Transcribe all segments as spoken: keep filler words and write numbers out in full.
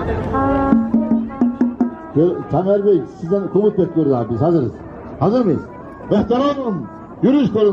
Tamer Bey, sizden komut bekliyoruz abi, biz hazırız. Hazır mıyız? Muhterem, yürüyüş korun.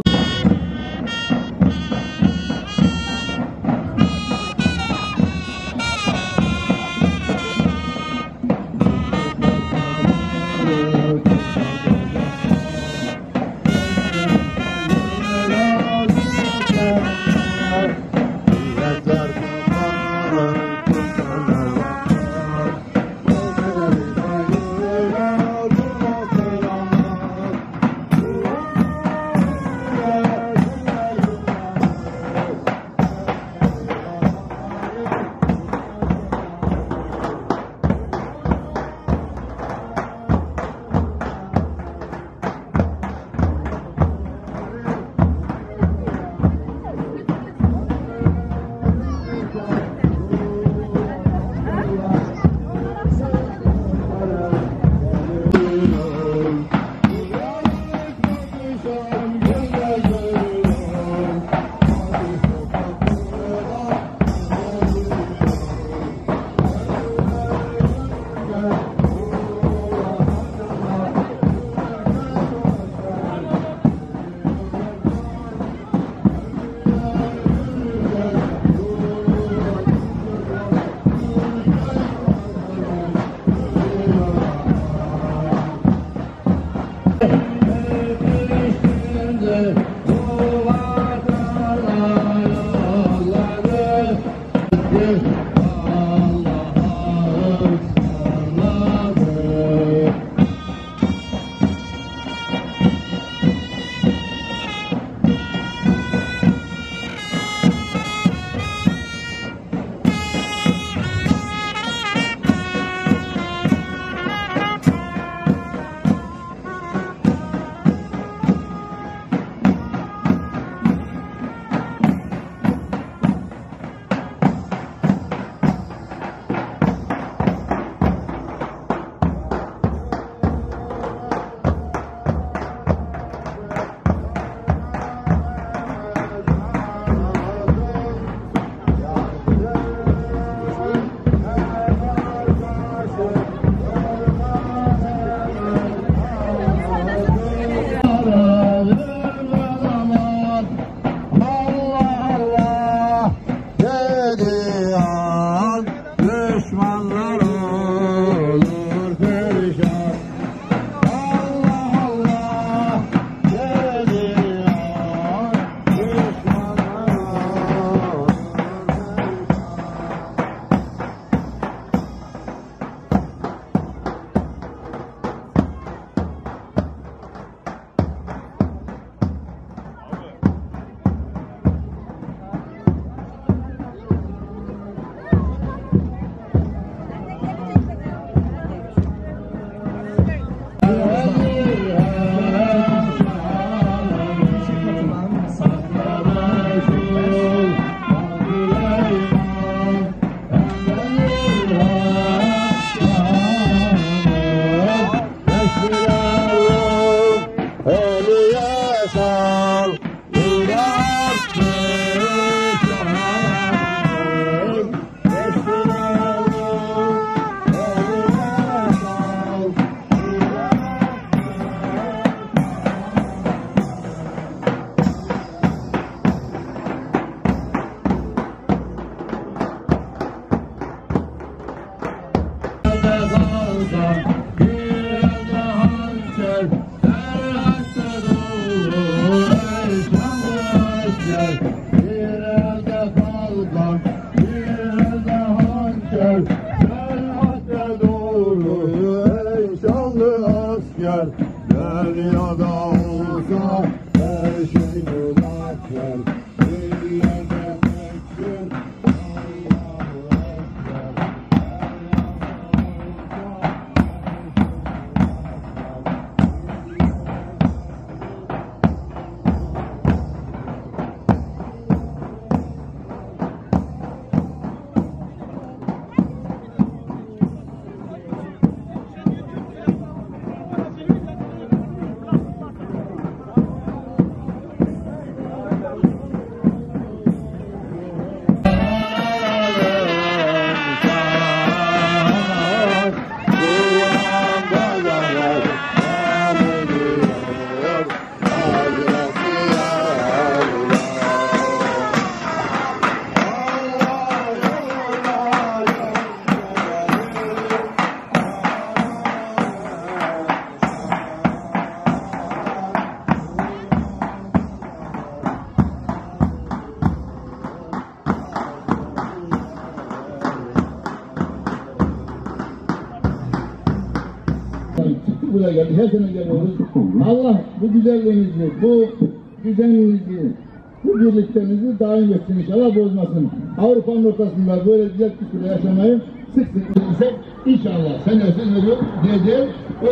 buraya geldik. Her sene geliyoruz. Allah bu güzelliğinizi, bu düzeninizi, bu birliktenizi daim etsin inşallah, bozmasın. Avrupa'nın ortasında böyle güzel kültürle yaşamayı sık sık bilsek inşallah senesi veriyor diyeceğiz.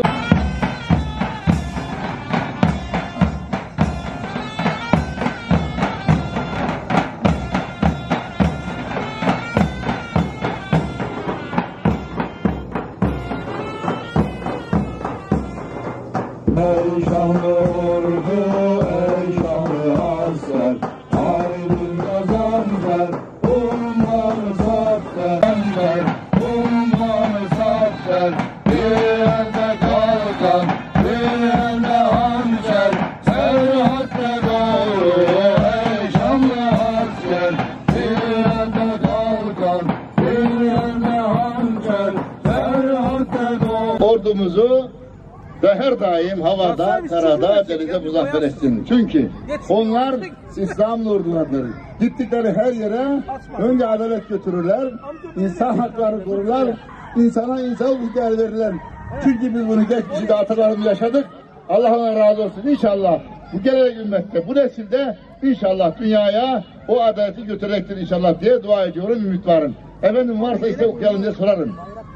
Ey şanlı ordu, ey şanlı asker, haydin gazanfer, ummanı zafer, ummanı zafer, bir elde kalkan, bir elde hançer, serhatte doğru, ey şanlı asker, bir elde kalkan, bir elde hançer, serhatte doğru. Ordumuzu ve her daim havada, karada, denize muzaffer etsin. Çünkü onlar İslam'ın ordularıdır. Gittikleri her yere önce adalet götürürler, insan hakları korurlar, insana insanlık değer verirler. Çünkü biz bunu geçmişte atalarımız yaşadık. Allah ona razı olsun. İnşallah bu gelecek ümmette, bu nesilde inşallah dünyaya o adaleti götürecektir inşallah diye dua ediyorum, ümit varım. Efendim varsa işte okuyalım diye sorarım.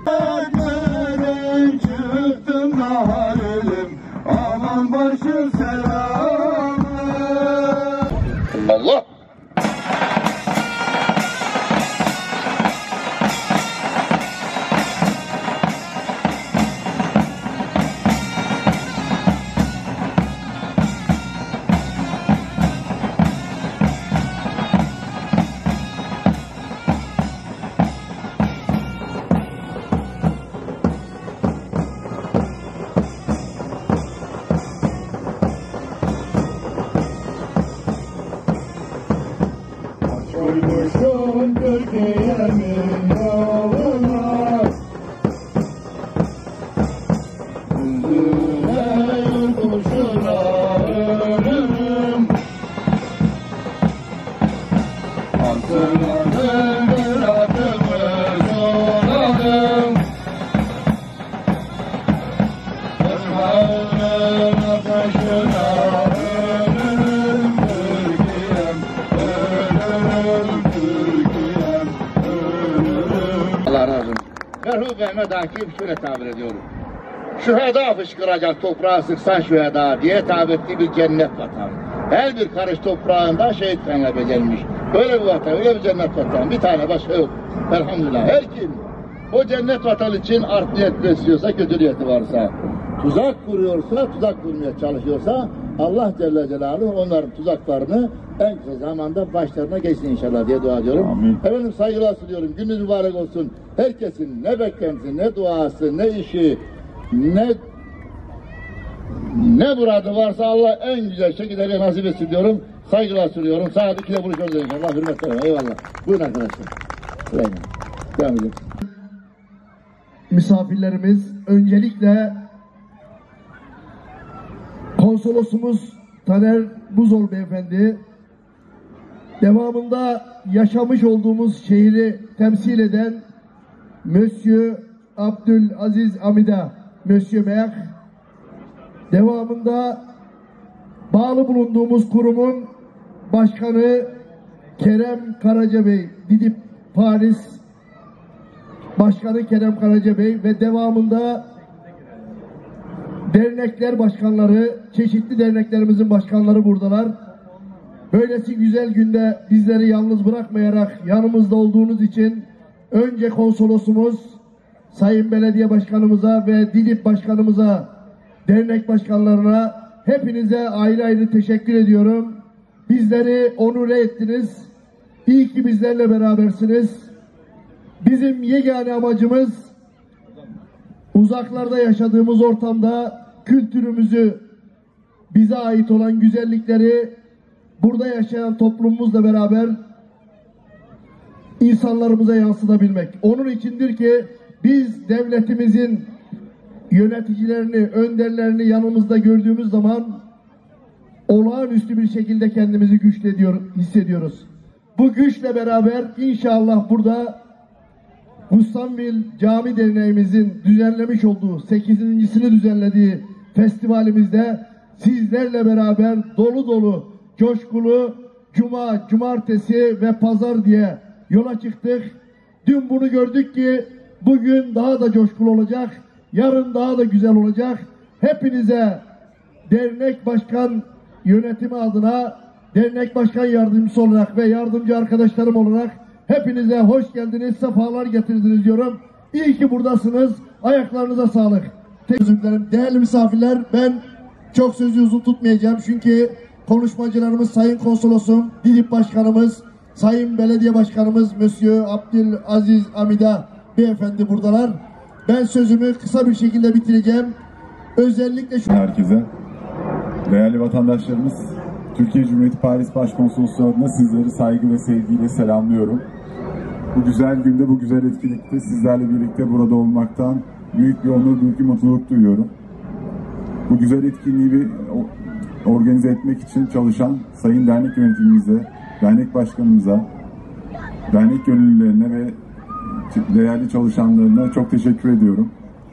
Çıktım da halim, aman başım selamı. Allah! Uymuşum Türkiye'min yoluna, yüzüne yurtuşuna ölürüm. Hatırladım bir adımı sorarım, Kırmağının ateşine ölürüm. Allah razı olsun. Merhum Mehmet Akif şöyle tabir ediyorum. Şüheda fışkıracak toprağa sıksan şüheda diye tabir ettiği bir cennet vatan. Her bir karış toprağında şehit kanla becelmiş. Böyle bir vatan, öyle bir cennet vatan. Bir tane başka yok. Elhamdülillah. Her kim o cennet vatan için art niyet besliyorsa, kötü niyeti varsa, tuzak kuruyorsa, tuzak kurmaya çalışıyorsa, Allah Celle Celaluhu onların tuzaklarını en kısa zamanda başlarına geçsin inşallah diye dua ediyorum. Amin. Efendim saygılar sunuyorum. Gününüz mübarek olsun. Herkesin ne beklentisi, ne duası, ne işi, ne ne muradı varsa Allah en güzel şekilde nasip etsin diyorum. Saygılar sunuyorum. Saat ikide buluşuyoruz inşallah. Hürmetler. Eyvallah. Buyurun arkadaşlar. Eyvallah. Devam edelim. Misafirlerimiz, öncelikle konsolosumuz Taner Buzol Beyefendi, devamında yaşamış olduğumuz şehri temsil eden Monsieur Abdülaziz Amida, Monsieur Maire, devamında bağlı bulunduğumuz kurumun başkanı Kerem Karaca Bey, Didip Paris Başkanı Kerem Karaca Bey ve devamında dernekler başkanları, çeşitli derneklerimizin başkanları buradalar. Böylesi güzel günde bizleri yalnız bırakmayarak yanımızda olduğunuz için önce konsolosumuz Sayın Belediye Başkanımıza ve Didip Başkanımıza, dernek başkanlarına hepinize ayrı ayrı teşekkür ediyorum. Bizleri onure ettiniz. İyi ki bizlerle berabersiniz. Bizim yegane amacımız uzaklarda yaşadığımız ortamda kültürümüzü, bize ait olan güzellikleri burada yaşayan toplumumuzla beraber insanlarımıza yansıtabilmek. Onun içindir ki biz devletimizin yöneticilerini, önderlerini yanımızda gördüğümüz zaman olağanüstü bir şekilde kendimizi güçlü hissediyoruz. Bu güçle beraber inşallah burada Gustanvil Cami Derneğimizin düzenlemiş olduğu sekizincisini düzenlediği festivalimizde sizlerle beraber dolu dolu, coşkulu cuma, cumartesi ve pazar diye yola çıktık. Dün bunu gördük ki bugün daha da coşkulu olacak, yarın daha da güzel olacak. Hepinize dernek başkan yönetimi adına, dernek başkan yardımcısı olarak ve yardımcı arkadaşlarım olarak hepinize hoş geldiniz, sefalar getirdiniz diyorum. İyi ki buradasınız. Ayaklarınıza sağlık. Tek özür dilerim. Değerli misafirler, ben çok sözü uzun tutmayacağım. Çünkü konuşmacılarımız Sayın Konsolosum, Didip Başkanımız, Sayın Belediye Başkanımız Monsieur Abdülaziz Amida Beyefendi buradalar. Ben sözümü kısa bir şekilde bitireceğim. Özellikle şu... Herkese, değerli vatandaşlarımız, Türkiye Cumhuriyeti Paris Başkonsolosluğu adına sizleri saygı ve sevgiyle selamlıyorum. Bu güzel günde, bu güzel etkinlikte sizlerle birlikte burada olmaktan büyük bir onur, büyük bir mutluluk duyuyorum. Bu güzel etkinliği bir organize etmek için çalışan Sayın Dernek Yönetimimize, Dernek Başkanımıza, dernek gönüllülerine ve değerli çalışanlarına çok teşekkür ediyorum.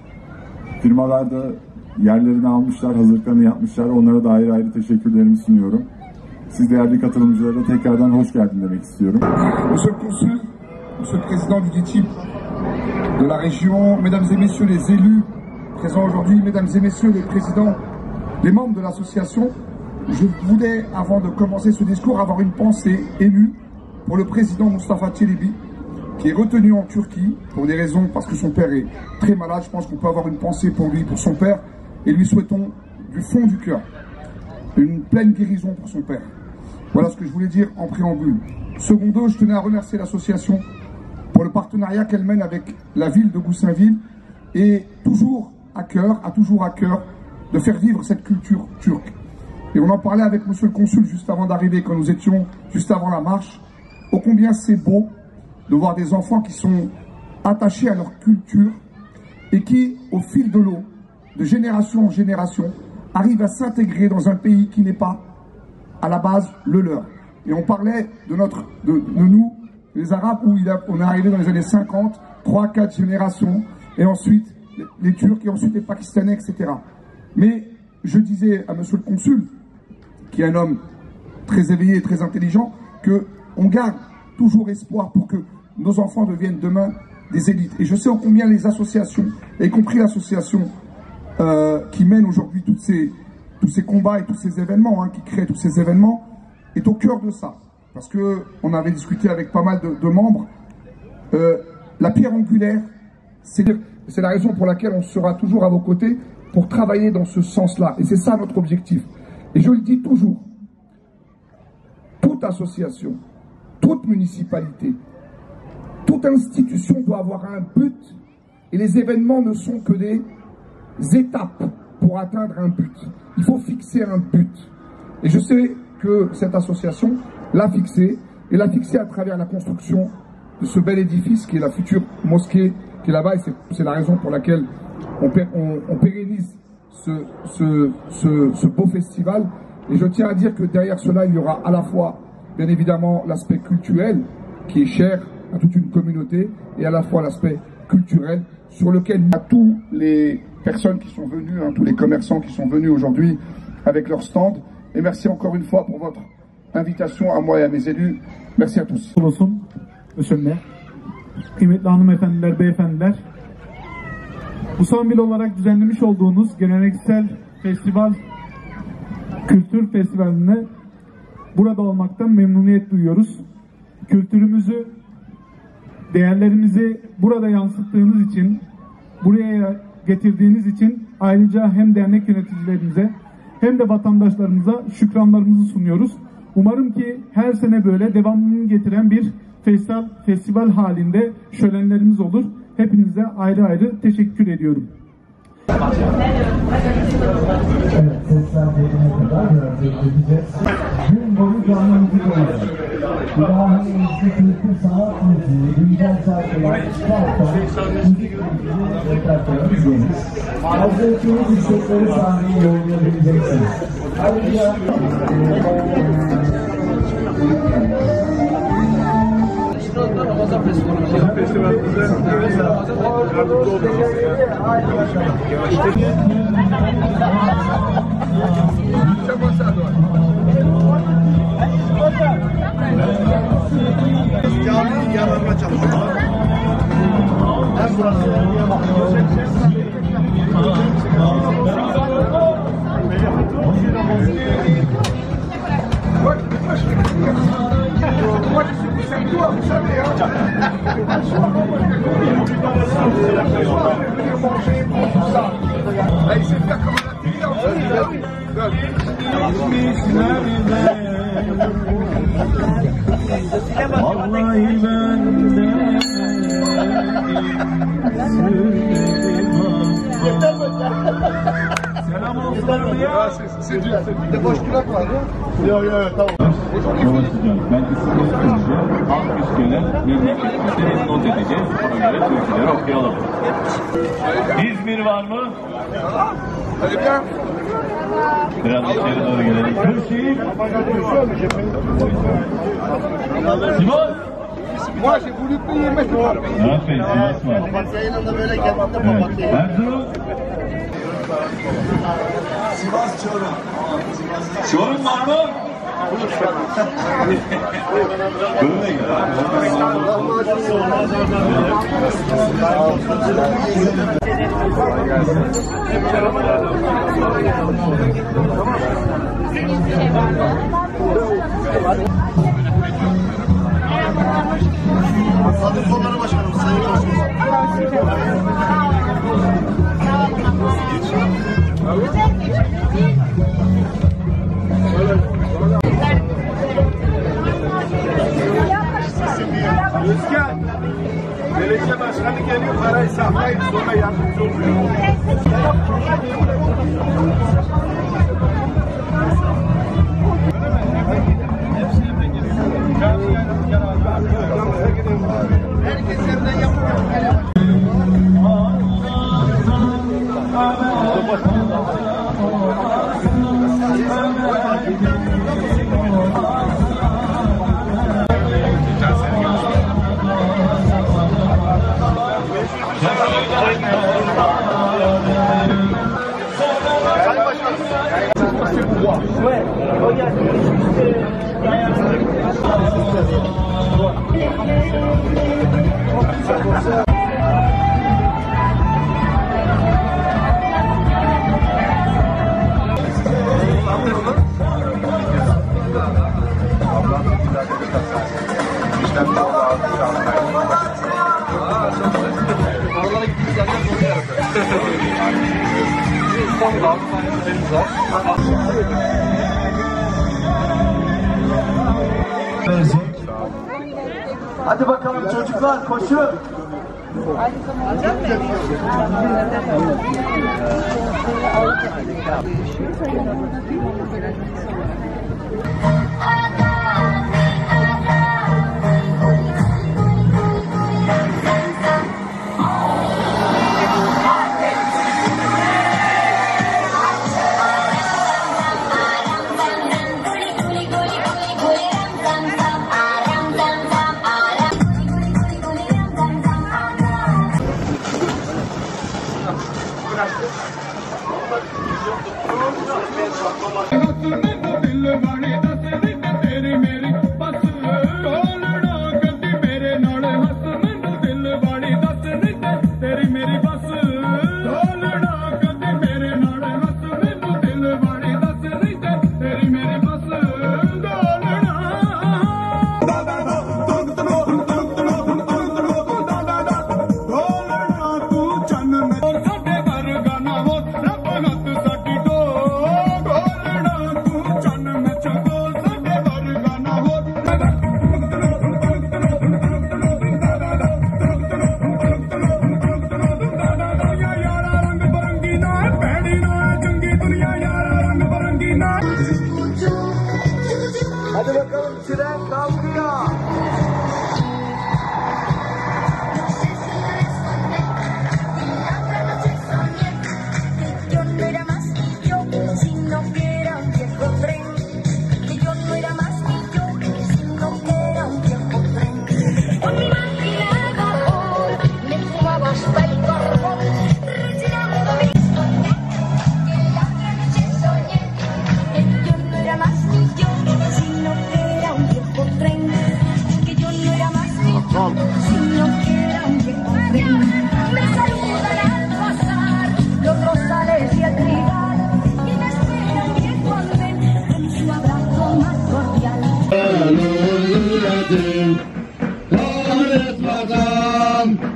Firmalar da yerlerini almışlar, hazırlıklarını yapmışlar. Onlara da ayrı ayrı teşekkürlerimi sunuyorum. Siz değerli katılımcılara da tekrardan hoş geldin demek istiyorum. Monsieur le Consul, Monsieur le Président du D I T I P de la région, Mesdames et Messieurs les élus présents aujourd'hui, Mesdames et Messieurs les présidents, les membres de l'association, je voulais, avant de commencer ce discours, avoir une pensée émue pour le président Mustafa Çelebi, qui est retenu en Turquie pour des raisons, parce que son père est très malade. Je pense qu'on peut avoir une pensée pour lui, pour son père, et lui souhaitons du fond du cœur une pleine guérison pour son père. Voilà ce que je voulais dire en préambule. Secondo, je tenais à remercier l'association pour le partenariat qu'elle mène avec la ville de Goussainville, et toujours à cœur, a toujours à cœur de faire vivre cette culture turque. Et on en parlait avec Monsieur le Consul juste avant d'arriver, quand nous étions juste avant la marche, ô combien c'est beau de voir des enfants qui sont attachés à leur culture et qui, au fil de l'eau, de génération en génération, arrivent à s'intégrer dans un pays qui n'est pas, à la base, le leur. Et on parlait de, notre, de, de nous, les Arabes, où il a, on est arrivé dans les années cinquante, trois, quatre générations, et ensuite les, les Turcs, et ensuite les Pakistanais, et cetera. Mais je disais à Monsieur le Consul, qui est un homme très éveillé et très intelligent, qu'on garde toujours espoir pour que nos enfants deviennent demain des élites. Et je sais en combien les associations, y compris l'association euh, qui mène aujourd'hui tous ces, tous ces combats et tous ces événements, hein, qui crée tous ces événements, est au cœur de ça. Parce qu'on avait discuté avec pas mal de, de membres. Euh, la pierre angulaire, c'est la raison pour laquelle on sera toujours à vos côtés pour travailler dans ce sens-là. Et c'est ça notre objectif. Et je le dis toujours, toute association, toute municipalité, toute institution doit avoir un but, et les événements ne sont que des étapes pour atteindre un but. Il faut fixer un but. Et je sais que cette association l'a fixé, et l'a fixé à travers la construction de ce bel édifice qui est la future mosquée qui est là-bas, et c'est la raison pour laquelle on, on, on pérennise ce, ce, ce, ce beau festival. Et je tiens à dire que derrière cela, il y aura à la fois, bien évidemment, l'aspect culturel qui est cher à toute une communauté, et à la fois l'aspect culturel sur lequel à tous les personnes qui sont venues, hein, tous les commerçants qui sont venus aujourd'hui avec leur stand. Et merci encore une fois pour votre invitation à moi et à mes élus. Merci à tous. Monsieur le maire, kıymetli hanımefendiler, beyefendiler, Gustanvil olarak düzenlemiş olduğunuz geleneksel festival, kültür festivaline burada olmaktan memnuniyet duyuyoruz. Kültürümüzü, değerlerimizi burada yansıttığınız için, buraya getirdiğiniz için ayrıca hem dernek yöneticilerimize hem de vatandaşlarımıza şükranlarımızı sunuyoruz. Umarım ki her sene böyle devamlılığını getiren bir festival, festival halinde şölenlerimiz olur. Hepinize ayrı ayrı teşekkür ediyorum. Evet, seslendirmeye kadar edeceğiz. Gün boyu canlı müzik olacak. İlahimizde kültür sanat müziği, güncel şarkılar, şarkılar, müzik müziği repertuarı izleyiniz. Hazretiniz istekleri sahneye yollayabileceksiniz. Ayrıca e, Ramazan festivalimizi yapıyoruz. Festivalimize yardımcı olacağız. Caminin yanlarına çalışıyorlar. Hem burası Vallahi ben de selam olsun ya. bir de boş kulak var ya. Yok yok tamam. Ben isimleri söyleyeceğim. Halk üsküler memleketimizi not edeceğiz. Ona göre türküleri okuyalım. İzmir var mı? Biraz içeri doğru gelelim. Kırşehir. Sivas. Moi, j'ai voulu payer mes droits. Aferin, Sivas var. Papatya'nın da böyle kendinde Evet. papatya. Erzurum. Sivas Çorum. Çorum var mı? Çorum'a gel. Kadın Kolları Başkanımız Sayın Başkanım. Özkan, belediye başkanı geliyor, parayı saklayın, sonra yardımcı oluyor. Herkes yerden yapıyor. Hadi bakalım çocuklar koşun. तेरे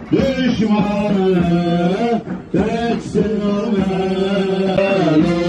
düşmanı teksin olmalı.